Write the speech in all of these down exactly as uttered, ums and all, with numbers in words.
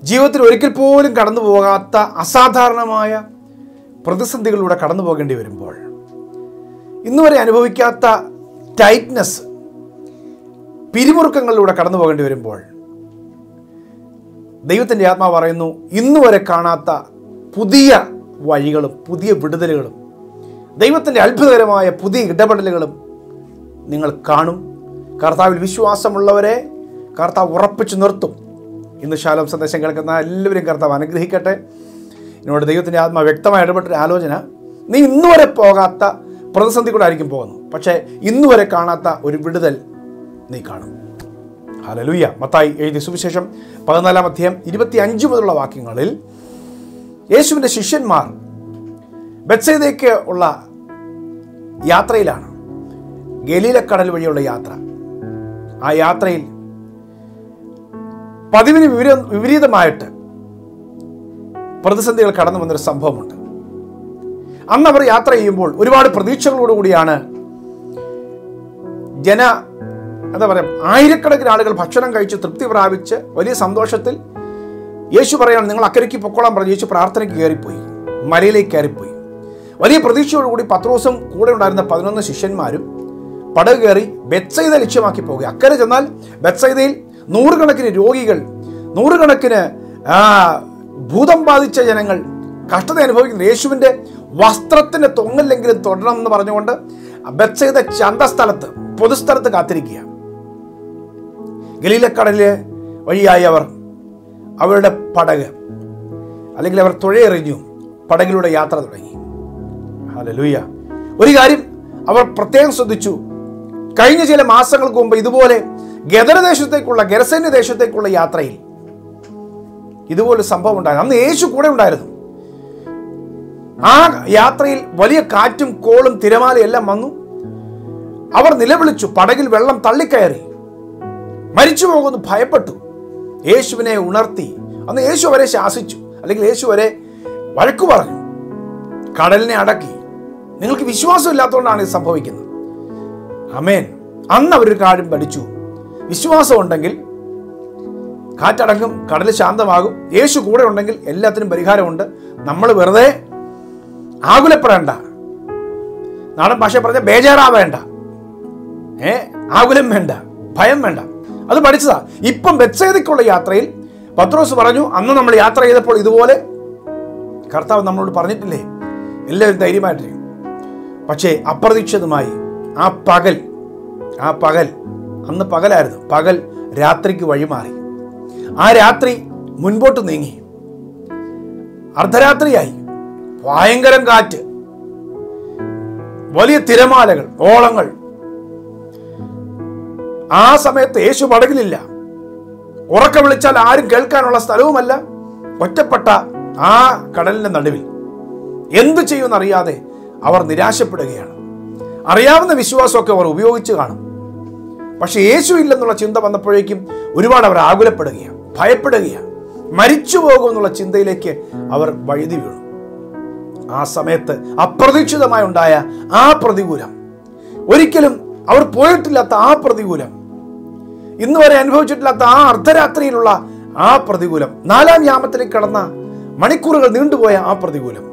ജീവിതത്തിൽ ഒരിക്കൽ പോലും കടന്നു പോകാത്ത അസാധാരണമായ പ്രതിസന്ധികളിലൂടെ കടന്നു പോകേണ്ടി വരുമ്പോൾ, ഇന്നുവരെ അനുഭവിക്കാത്ത ടൈറ്റ്നെസ്, പിരിമുറുക്കങ്ങളിലൂടെ കടന്നു പോകേണ്ടി വരുമ്പോൾ, ദൈവത്തിൻ്റെ ആത്മാവ് പറയുന്നു, ഇന്നുവരെ കാണാത്ത പുതിയ വഴികളും പുതിയ വിടുതലുകളും ദൈവത്തിൻ്റെ അത്ഭുതകരമായ പുതിയ ഇടപെടലുകളും നിങ്ങൾ കാണും. കർത്താവിൽ വിശ്വാസമുള്ളവരെ കർത്താവ് ഉറപ്പിച്ചു നിർത്തും. ഇന്ന് ശാലോം സന്ദേശം കേൾക്കുന്ന എല്ലാവരും കർത്താവ് അനുഗ്രഹിക്കട്ടെ. എന്നോട് ദൈവത്തിൻ്റെ ആത്മാവ് വ്യക്തമായി ഇടപെട്ടൊരു ആലോചന, നീ ഇന്നുവരെ പോകാത്ത പ്രതിസന്ധി കൂടെ ആയിരിക്കും പോകുന്നു, പക്ഷേ ഇന്നുവരെ കാണാത്ത ഒരു വിടുതൽ നീ കാണും. ഹല്ലേലൂയ. മത്തായി എഴുതിയ സുവിശേഷം പതിനാലാം അധ്യായം ഇരുപത്തി അഞ്ച് മുതലുള്ള വാക്യങ്ങളിൽ യേശുവിൻ്റെ ശിഷ്യന്മാർ ബെത്സയിലേക്ക് ഉള്ള യാത്രയിലാണ്. ഗലീലക്കടൽ വഴിയുള്ള യാത്ര. ആ യാത്രയിൽ പതിവിന് വിപരീതമായിട്ട് പ്രതിസന്ധികൾ കടന്നു വന്നൊരു സംഭവമുണ്ട്. അന്ന് അവർ യാത്ര ചെയ്യുമ്പോൾ ഒരുപാട് പ്രതീക്ഷകളോടുകൂടിയാണ് ജന എന്താ പറയുക ആയിരക്കണക്കിന് ആളുകൾ ഭക്ഷണം കഴിച്ച് തൃപ്തി പ്രാപിച്ച് വലിയ സന്തോഷത്തിൽ യേശു പറയാണ്, നിങ്ങൾ അക്കരയ്ക്ക് പൊക്കോളാൻ പറഞ്ഞു. യേശു പ്രാർത്ഥനയ്ക്ക് കയറിപ്പോയി, മലയിലേക്ക് കയറിപ്പോയി. വലിയ പ്രതീക്ഷയോടുകൂടി പത്രോസും കൂടെ ഉണ്ടായിരുന്ന പതിനൊന്ന് ശിഷ്യന്മാരും പടക് കയറി ബെത്സയിദ ലക്ഷ്യമാക്കി പോകുക. അക്കരെ ചെന്നാൽ ബെത്സയിദയിൽ നൂറുകണക്കിന് രോഗികൾ, നൂറുകണക്കിന് ഭൂതം ബാധിച്ച ജനങ്ങൾ കഷ്ടത അനുഭവിക്കുന്നു. യേശുവിൻ്റെ വസ്ത്രത്തിൻ്റെ തൊങ്ങല്ലെങ്കിലും തൊടണം എന്ന് പറഞ്ഞുകൊണ്ട് ബെത്സയിദ ചന്തസ്ഥലത്ത്, പൊതുസ്ഥലത്ത് കാത്തിരിക്കുക. ഗലീലക്കടലിലെ വഴിയായി അവർ അവരുടെ പടക് അല്ലെങ്കിൽ അവർ തുഴയെറിഞ്ഞു പടകിലൂടെ യാത്ര തുടങ്ങി. ഹല്ലേലൂയ. ഒരു കാര്യം അവർ പ്രത്യേകം ശ്രദ്ധിച്ചു. കഴിഞ്ഞ ചില മാസങ്ങൾക്ക് മുമ്പ് ഇതുപോലെ ഗദരദേശത്തേക്കുള്ള ഗെരസേന്യ ദേശത്തേക്കുള്ള യാത്രയിൽ ഇതുപോലെ സംഭവം ഉണ്ടായിരുന്നു. അന്ന് യേശു കൂടെ ഉണ്ടായിരുന്നു. ആ യാത്രയിൽ വലിയ കാറ്റും കോളും തിരമാലയും എല്ലാം വന്നു. അവർ നിലവിളിച്ചു, പടകിൽ വെള്ളം തള്ളിക്കയറി, മരിച്ചു പോകുന്നു, ഭയപ്പെട്ടു. യേശുവിനെ ഉണർത്തി. അന്ന് യേശു അവരെ ശാസിച്ചു, അല്ലെങ്കിൽ യേശു അവരെ വഴക്കു പറഞ്ഞു, കടലിനെ അടക്കി. നിങ്ങൾക്ക് വിശ്വാസം ഇല്ലാത്തതുകൊണ്ടാണ് ഇത് സംഭവിക്കുന്നത്. ആമേൻ. അന്ന് അവരൊരു കാര്യം പഠിച്ചു, വിശ്വാസം ഉണ്ടെങ്കിൽ കാറ്റടങ്ങും, കടൽ ശാന്തമാകും. യേശു കൂടെ ഉണ്ടെങ്കിൽ എല്ലാത്തിനും പരിഹാരമുണ്ട്. നമ്മൾ വെറുതെ ആകുലപ്പെടേണ്ട, നാടൻ ഭാഷ പറഞ്ഞ ബേജാറാവേണ്ട, ഏ ആകുലം വേണ്ട, ഭയം വേണ്ട. അത് പഠിച്ചതാ. ഇപ്പം ബെത്സയിദയ്ക്കുള്ള യാത്രയിൽ പത്രോസ് പറഞ്ഞു, അന്ന് നമ്മൾ യാത്ര ചെയ്തപ്പോൾ ഇതുപോലെ കർത്താവ് നമ്മളോട് പറഞ്ഞിട്ടില്ലേ, എല്ലാവരും ധൈര്യമായിട്ടിരിക്കും. പക്ഷേ അപ്രതീക്ഷിതമായി ആ പകൽ ആ പകൽ അന്ന് പകലായിരുന്നു, പകൽ രാത്രിക്ക് വഴിമാറി. ആ രാത്രി മുൻപോട്ട് നീങ്ങി, അർദ്ധരാത്രിയായി. ഭയങ്കരം കാറ്റ്, വലിയ തിരമാലകൾ, ഓളങ്ങൾ. ആ സമയത്ത് യേശു പടകിലില്ല. ഉറക്ക വിളിച്ചാൽ ആരും കേൾക്കാനുള്ള സ്ഥലവുമല്ല. ഒറ്റപ്പെട്ട ആ കടലിന്റെ നടുവിൽ എന്തു ചെയ്യുമെന്നറിയാതെ അവർ നിരാശപ്പെടുകയാണ്. അറിയാവുന്ന വിശ്വാസമൊക്കെ അവർ ഉപയോഗിച്ച് കാണും. പക്ഷെ യേശു ഇല്ലെന്നുള്ള ചിന്ത വന്നപ്പോഴേക്കും ഒരുപാട് അവർ ആകുലപ്പെടുകയാണ്, ഭയപ്പെടുകയാണ്. മരിച്ചു പോകുമെന്നുള്ള ചിന്തയിലേക്ക് അവർ വഴുതി വീണു. ആ സമയത്ത് അപ്രതീക്ഷിതമായി ഉണ്ടായ ആ പ്രതികൂലം, ഒരിക്കലും അവർ പോയിട്ടില്ലാത്ത ആ പ്രതികൂലം, ഇന്ന് വരെ അനുഭവിച്ചിട്ടില്ലാത്ത ആ അർദ്ധരാത്രിയിലുള്ള ആ പ്രതികൂലം, നാലാം യാമത്തിലേക്ക് കടന്ന മണിക്കൂറുകൾ നീണ്ടുപോയ ആ പ്രതികൂലം.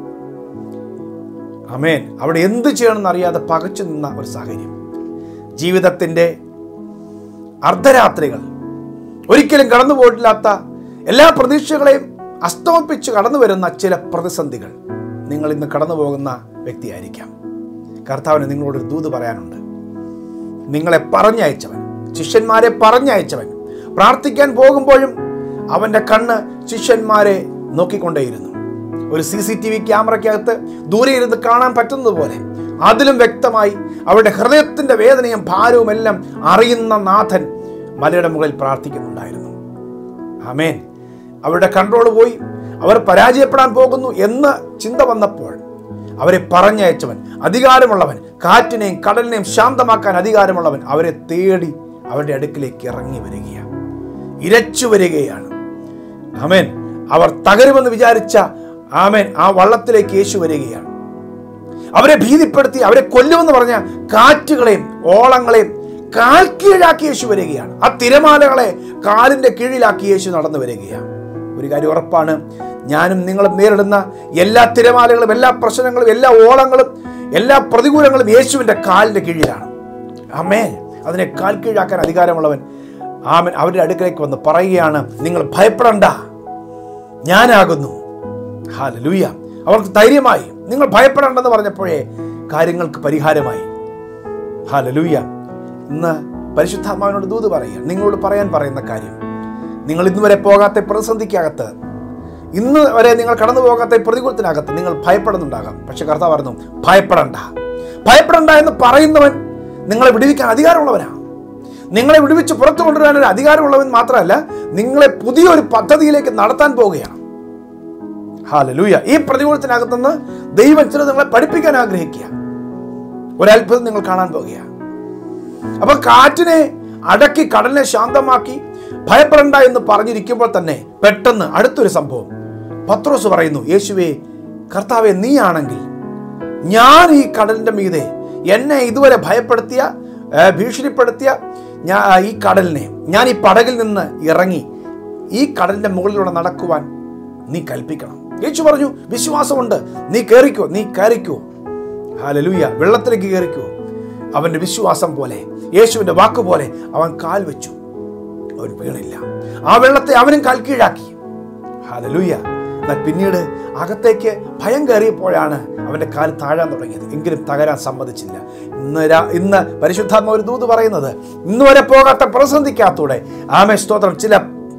ആമേൻ. അവിടെ എന്ത് ചെയ്യണമെന്ന് അറിയാതെ പകച്ചു നിന്ന ഒരു സാഹചര്യം. ജീവിതത്തിൻ്റെ അർദ്ധരാത്രികൾ, ഒരിക്കലും കടന്നു പോയിട്ടില്ലാത്ത എല്ലാ പ്രതീക്ഷകളെയും അസ്തമിപ്പിച്ച് കടന്നു വരുന്ന ചില പ്രതിസന്ധികൾ നിങ്ങൾ ഇന്ന് കടന്നു പോകുന്ന വ്യക്തിയായിരിക്കാം. കർത്താവിന് നിങ്ങളോടൊരു ദൂത് പറയാനുണ്ട്. നിങ്ങളെ പറഞ്ഞയച്ചവൻ, ശിഷ്യന്മാരെ പറഞ്ഞയച്ചവൻ, പ്രാർത്ഥിക്കാൻ പോകുമ്പോഴും അവൻ്റെ കണ്ണ് ശിഷ്യന്മാരെ നോക്കിക്കൊണ്ടേയിരുന്നു. ഒരു സി സി ടി വി ക്യാമറയ്ക്കകത്ത് ദൂരെ ഇരുന്ന് കാണാൻ പറ്റുന്നത് പോലെ അതിലും വ്യക്തമായി അവരുടെ ഹൃദയത്തിൻ്റെ വേദനയും ഭാരവും എല്ലാം അറിയുന്ന നാഥൻ മലയുടെ മുകളിൽ പ്രാർത്ഥിക്കുന്നുണ്ടായിരുന്നു. ആമേൻ. അവരുടെ കൺട്രോൾ പോയി, അവർ പരാജയപ്പെടാൻ പോകുന്നു എന്ന ചിന്ത വന്നപ്പോൾ അവരെ പറഞ്ഞയച്ചവൻ, അധികാരമുള്ളവൻ, കാറ്റിനെയും കടലിനെയും ശാന്തമാക്കാൻ അധികാരമുള്ളവൻ അവരെ തേടി അവരുടെ അടുക്കിലേക്ക് ഇറങ്ങി വരികയാണ്, ഇരച്ചു വരികയാണ്. ആമേൻ. അവർ തകരുമെന്ന് വിചാരിച്ച ആമേൻ ആ വള്ളത്തിലേക്ക് യേശു വരികയാണ്. അവരെ ഭീതിപ്പെടുത്തി അവരെ കൊല്ലുമെന്ന് പറഞ്ഞ കാറ്റുകളെയും ഓളങ്ങളെയും കാൽ കീഴാക്കി യേശു വരികയാണ്. ആ തിരമാലകളെ കാലിന്റെ കീഴിലാക്കി യേശു നടന്നു വരികയാണ്. ഒരു കാര്യം ഉറപ്പാണ്, ഞാനും നിങ്ങളും നേരിടുന്ന എല്ലാ തിരമാലകളും, എല്ലാ പ്രശ്നങ്ങളും, എല്ലാ ഓളങ്ങളും, എല്ലാ പ്രതികൂലങ്ങളും യേശുവിൻ്റെ കാലിൻ്റെ കീഴിലാണ്. ആമേൻ. അതിനെ കാൽ കീഴാക്കാൻ അധികാരമുള്ളവൻ ആമേൻ അവരുടെ അടുക്കലേക്ക് വന്ന് പറയുകയാണ്, നിങ്ങൾ ഭയപ്പെടണ്ട, ഞാനാകുന്നു. ഹല്ലേലൂയ. അവർക്ക് ധൈര്യമായി. നിങ്ങൾ ഭയപ്പെടേണ്ടെന്ന് പറഞ്ഞപ്പോഴേ കാര്യങ്ങൾക്ക് പരിഹാരമായി. ഹല്ലേലൂയ. ഇന്ന് പരിശുദ്ധാത്മാവിനോട് ദൂത് പറയുക, നിങ്ങളോട് പറയാൻ പറയുന്ന കാര്യം, നിങ്ങൾ ഇന്ന് വരെ പോകാത്ത പ്രതിസന്ധിക്കകത്ത്, ഇന്ന് വരെ നിങ്ങൾ കടന്നു പോകാത്ത പ്രതികൂലത്തിനകത്ത് നിങ്ങൾ ഭയപ്പെടുന്നുണ്ടാകാം. പക്ഷെ കർത്താവ് പറഞ്ഞു, ഭയപ്പെടണ്ട. ഭയപ്പെടണ്ട എന്ന് പറയുന്നവൻ നിങ്ങളെ വിടുവിക്കാൻ അധികാരമുള്ളവനാണ്. നിങ്ങളെ വിടുവിച്ച് പുറത്തു കൊണ്ടുവരാൻ ഒരു അധികാരമുള്ളവൻ മാത്രമല്ല, നിങ്ങളെ പുതിയൊരു പദ്ധതിയിലേക്ക് നടത്താൻ പോവുകയാണ്. ഹല്ലേലൂയ. ഈ പ്രതികൂലത്തിനകത്തുനിന്ന് ദൈവം ചില നിങ്ങളെ പഠിപ്പിക്കാൻ ആഗ്രഹിക്കുക. ഒരത്ഭുതം നിങ്ങൾ കാണാൻ പോകുകയാണ്. അപ്പൊ കാറ്റിനെ അടക്കി കടലിനെ ശാന്തമാക്കി ഭയപ്പെടണ്ട എന്ന് പറഞ്ഞിരിക്കുമ്പോൾ തന്നെ പെട്ടെന്ന് അടുത്തൊരു സംഭവം. പത്രോസ് പറയുന്നു, യേശുവേ, കർത്താവെ, നീയാണെങ്കിൽ ഞാൻ ഈ കടലിന്റെ മീതെ എന്നെ ഇതുവരെ ഭയപ്പെടുത്തിയ, ഭീഷണിപ്പെടുത്തിയ ഞാൻ ഈ കടലിനെ, ഞാൻ ഈ പടകിൽ നിന്ന് ഇറങ്ങി ഈ കടലിന്റെ മുകളിലൂടെ നടക്കുവാൻ നീ കൽപ്പിക്കണം. യേശു പറഞ്ഞു, വിശ്വാസമുണ്ട്, നീ കയറിക്കോ, നീ കയറിക്കോ. ഹല്ലേലൂയ. വെള്ളത്തിലേക്ക് കയറിക്കോ. അവന്റെ വിശ്വാസം പോലെ, യേശുവിന്റെ വാക്ക് പോലെ അവൻ കാൽ വെച്ചു. അവൻ വീണില്ല. ആ വെള്ളത്തെ അവനും കാൽ കീഴാക്കി. ഹല്ലേലൂയ. എന്നാൽ പിന്നീട് അകത്തേക്ക് ഭയം കയറിയപ്പോഴാണ് അവന്റെ കാൽ താഴാൻ തുടങ്ങിയത്. എങ്കിലും തകരാൻ സമ്മതിച്ചില്ല. ഇന്ന് ഇന്ന് പരിശുദ്ധാത്മ ഒരു ദൂത് പറയുന്നത്, ഇന്ന് വരെ പോകാത്ത പ്രതിസന്ധിക്കകത്തൂടെ ആമേ സ്തോത്രം ചില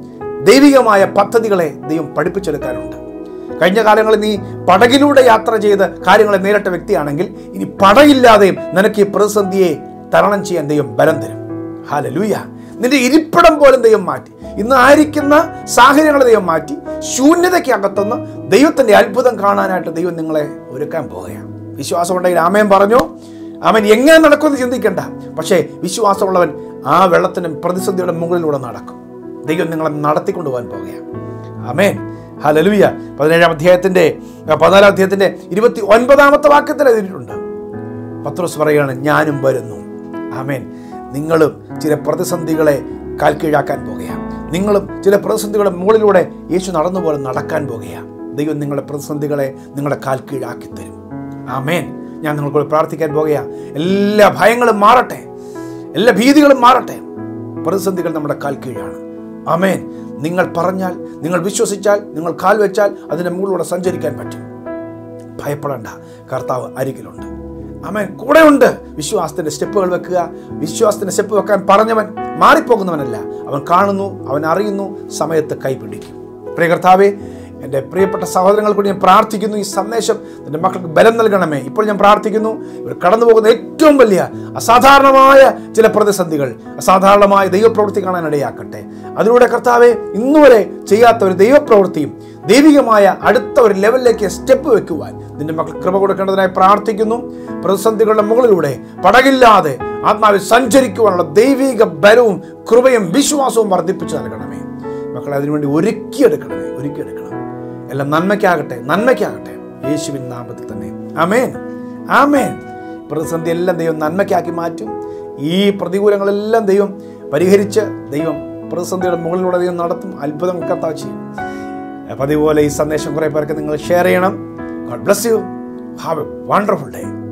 ദൈവികമായ പദ്ധതികളെ ദൈവം പഠിപ്പിച്ചെടുക്കാനുണ്ട്. കഴിഞ്ഞ കാലങ്ങളിൽ നീ പടകിലൂടെ യാത്ര ചെയ്ത് കാര്യങ്ങളെ നേരിട്ട വ്യക്തിയാണെങ്കിൽ ഇനി പടകില്ലാതെയും നിനക്ക് ഈ പ്രതിസന്ധിയെ തരണം ചെയ്യാൻ ദൈവം ബലം തരും. ഹല്ലേലൂയ. നിന്റെ ഇരിപ്പിടം പോലും ദൈവം മാറ്റി, ഇന്ന് ആയിരിക്കുന്ന സാഹചര്യങ്ങളെ ദൈവം മാറ്റി, ശൂന്യതയ്ക്കകത്തുനിന്ന് ദൈവത്തിന്റെ അത്ഭുതം കാണാനായിട്ട് ദൈവം നിങ്ങളെ ഒരുക്കാൻ പോവുകയാണ്. വിശ്വാസം ഉണ്ടെങ്കിൽ ആമേൻ പറഞ്ഞു. അവൻ എങ്ങനെ നടക്കുമെന്ന് ചിന്തിക്കേണ്ട. പക്ഷേ വിശ്വാസമുള്ളവൻ ആ വെള്ളത്തിനും പ്രതിസന്ധിയുടെ മുകളിലൂടെ നടക്കും. ദൈവം നിങ്ങളെ നടത്തിക്കൊണ്ടു പോകാൻ പോവുകയാണ്. ആമേൻ. ഹല്ലേലൂയ. പതിനേഴാം അധ്യായത്തിന്റെ പതിനാലാം അധ്യായത്തിന്റെ ഇരുപത്തി ഒൻപതാമത്തെ വാക്യത്തിൽ എഴുതിയിട്ടുണ്ട്. പത്രോസ് പറയുകയാണ്, ഞാനും വരുന്നു. ആമേൻ. നിങ്ങളും ചില പ്രതിസന്ധികളെ കാൽ കീഴാക്കാൻ പോകുകയാണ്. നിങ്ങളും ചില പ്രതിസന്ധികളുടെ മുകളിലൂടെ യേശു നടന്നു പോലെ നടക്കാൻ പോകുകയാണ്. ദൈവം നിങ്ങളുടെ പ്രതിസന്ധികളെ നിങ്ങളുടെ കാൽ കീഴാക്കി തരും. ആമേൻ. ഞാൻ നിങ്ങൾക്കൂടെ പ്രാർത്ഥിക്കാൻ പോകുകയാണ്. എല്ലാ ഭയങ്ങളും മാറട്ടെ, എല്ലാ ഭീതികളും മാറട്ടെ. പ്രതിസന്ധികൾ നമ്മുടെ കാൽ കീഴാണ്. ആമേൻ. നിങ്ങൾ പറഞ്ഞാൽ, നിങ്ങൾ വിശ്വസിച്ചാൽ, നിങ്ങൾ കാൽ വെച്ചാൽ അതിൻ്റെ മുകളിലൂടെ സഞ്ചരിക്കാൻ പറ്റും. ഭയപ്പെടേണ്ട, കർത്താവ് അരികിലുണ്ട്. ആമേൻ. കൂടെ ഉണ്ട്. വിശ്വാസത്തിന്റെ സ്റ്റെപ്പുകൾ വെക്കുക. വിശ്വാസത്തിന്റെ സ്റ്റെപ്പ് വെക്കാൻ പറഞ്ഞവൻ മാറിപ്പോകുന്നവനല്ല. അവൻ കാണുന്നു, അവൻ അറിയുന്നു, സമയത്ത് കൈപിടിക്കും. പ്രിയ കർത്താവേ, എൻ്റെ പ്രിയപ്പെട്ട സഹോദരങ്ങൾ കൂടി ഞാൻ പ്രാർത്ഥിക്കുന്നു, ഈ സന്ദേശം എൻ്റെ മക്കൾക്ക് ബലം നൽകണമേ. ഇപ്പോൾ ഞാൻ പ്രാർത്ഥിക്കുന്നു, ഇവർ കടന്നു പോകുന്ന ഏറ്റവും വലിയ അസാധാരണമായ ചില പ്രതിസന്ധികൾ, അസാധാരണമായ ദൈവപ്രവൃത്തി കാണാൻ ഇടയാക്കട്ടെ. അതിലൂടെ കർത്താവെ, ഇന്നുവരെ ചെയ്യാത്ത ഒരു ദൈവപ്രവൃത്തിയും ദൈവികമായ അടുത്ത ഒരു ലെവലിലേക്ക് സ്റ്റെപ്പ് വെക്കുവാൻ നിന്റെ മക്കൾ കൃപ കൊടുക്കേണ്ടതിനായി പ്രാർത്ഥിക്കുന്നു. പ്രതിസന്ധികളുടെ മുകളിലൂടെ പടകില്ലാതെ ആത്മാവിൽ സഞ്ചരിക്കുവാനുള്ള ദൈവിക ബലവും കൃപയും വിശ്വാസവും വർദ്ധിപ്പിച്ചു നൽകണമേ. മക്കളെ അതിനുവേണ്ടി ഒരുക്കിയെടുക്കണമേ, ഒരുക്കിയെടുക്കണം. എല്ലാം നന്മയ്ക്കാകട്ടെ, നന്മയ്ക്കാകട്ടെ, യേശുവിൻ നാമത്തിൽ തന്നെ. ആമേൻ, ആമേൻ. പ്രതിസന്ധി എല്ലാം ദൈവം നന്മയ്ക്കാക്കി മാറ്റും. ഈ പ്രതികൂലങ്ങളെല്ലാം ദൈവം പരിഹരിച്ച് ദൈവം പ്രതിസന്ധിയുടെ മുകളിലൂടെ ദൈവം നടത്തും. അത്ഭുതം കർത്താവ് ചെയ്യും. അപ്പം അതുപോലെ ഈ സന്ദേശം കുറേ പേർക്ക് നിങ്ങൾ ഷെയർ ചെയ്യണം. God bless you. Have a wonderful day.